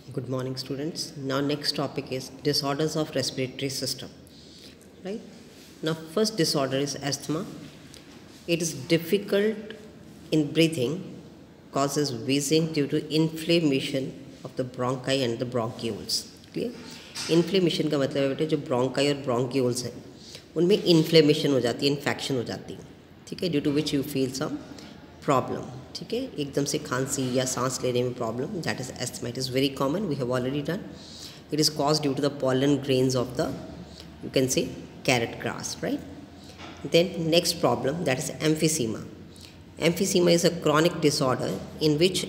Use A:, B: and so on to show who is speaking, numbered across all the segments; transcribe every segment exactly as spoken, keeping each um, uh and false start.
A: Good morning, students. Now next topic is disorders of respiratory system. Right? Now first disorder is asthma. It is difficult in breathing, causes wheezing due to inflammation of the bronchi and the bronchioles. Clear? Inflammation का मतलब है बेटे जो bronchi और bronchioles है उनमें inflammation हो जाती है, infection हो जाती है, ठीक है, due to which you feel some problem. ठीक है, एकदम से खांसी या सांस लेने में problem, that is asthma. It is very common, we have already done. It is cause due to the pollen grains of the, you can say, carrot grass, right? Then next problem, that is emphysema. Emphysema is a chronic disorder in which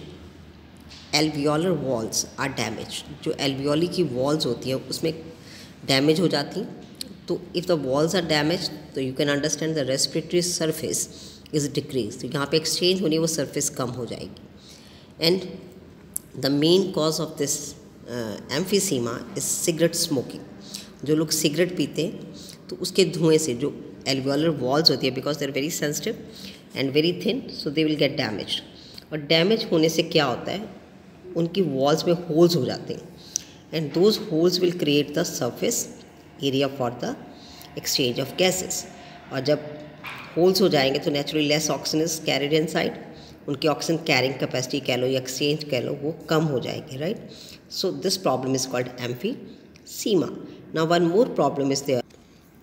A: alveolar walls are damaged. जो alveoli की walls होती हैं उसमें damage हो जाती हैं. तो if the walls are damaged, तो you can understand the respiratory surface is decreased. तो यहाँ पे एक्सचेंज होनी वो सरफेस कम हो जाएगी. And the main cause of this emphysema is cigarette smoking. जो लोग सिगरेट पीते हैं तो उसके धुएं से जो एल्वियोलर वॉल्स होती है, because they are very sensitive and very thin, so they will get damage. और डैमेज होने से क्या होता है, उनकी वॉल्स में होल्स हो जाते हैं and those holes will create the surface area for the exchange of gases. और जब होल्स हो जाएंगे तो naturally less oxygen is carried inside, उनकी ऑक्सीजन कैरिंग कैपेसिटी कह लो या एक्सचेंज कह लो वो कम हो जाएगी, right? So this problem is called emphysema. Now one more problem is there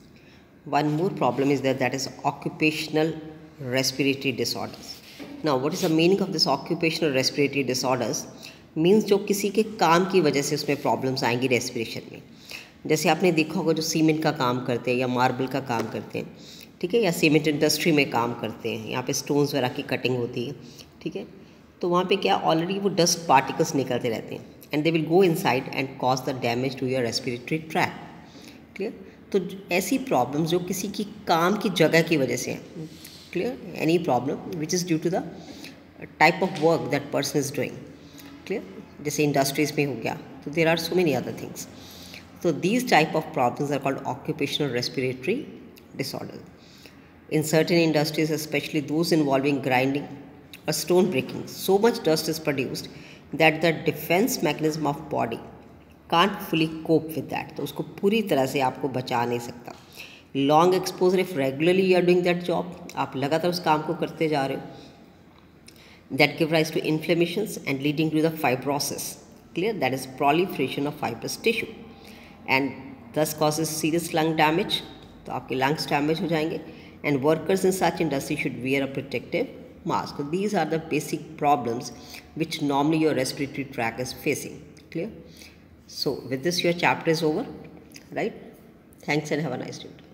A: one more problem is there that is occupational respiratory disorders. Now what is the meaning of this occupational respiratory disorders? Means जो किसी के काम की वजह से उसमें problems आएंगी respiration में. जैसे आपने देखा होगा जो सीमेंट का काम करते हैं या मार्बल का काम करते हैं, ठीक है, या सीमेंट इंडस्ट्री में काम करते हैं, यहाँ पे स्टोन्स वगैरह की कटिंग होती है, ठीक है, तो वहाँ पे क्या ऑलरेडी वो डस्ट पार्टिकल्स निकलते रहते हैं and they will go inside and cause the damage to your respiratory tract. Clear? तो ऐसी प्रॉब्लम्स जो किसी की काम की जगह की वजह से है, clear, any problem which is due to the type of work that person is doing, clear, जैसे इंडस्ट्रीज में हो गया, तो there are so many other things. So these type of problems are called occupational respiratory disorders. In certain industries, especially those involving grinding or stone breaking, so much dust is produced that the defense mechanism of body can't fully cope with that. तो उसको पूरी तरह से आपको बचा नहीं सकता. Long exposure, if regularly you are doing that job, आप लगातार उस काम को करते जा रहे हो, that give rise to inflammations and leading to the fibrosis. Clear? That is proliferation of fibrous tissue. And this causes serious lung damage, तो आपके लंग्स डैमेज हो जाएंगे. And workers in such industry should wear a protective mask. These are the basic problems which normally your respiratory tract is facing. Clear? So with this your chapter is over, right? Thanks and have a nice day.